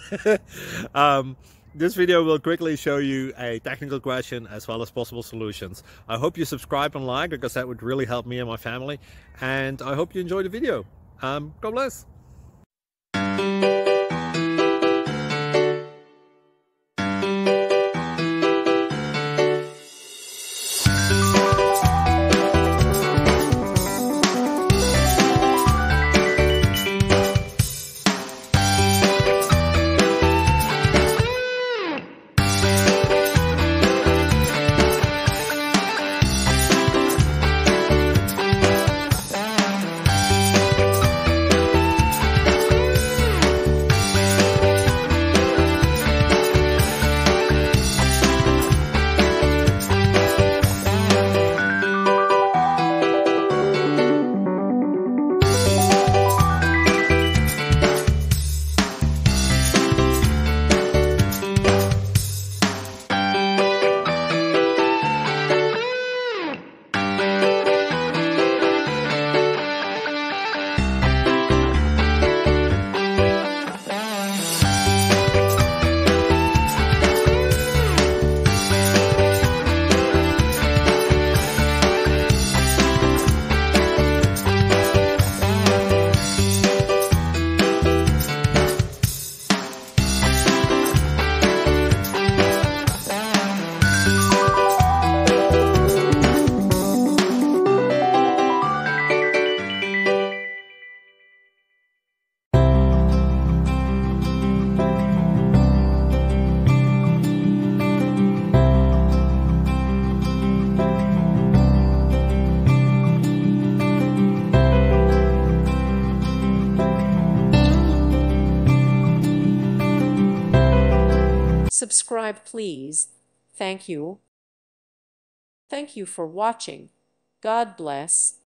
This video will quickly show you a technical question as well as possible solutions. I hope you subscribe and like, because that would really help me and my family. And I hope you enjoy the video. God bless. Subscribe, please. Thank you. Thank you for watching. God bless.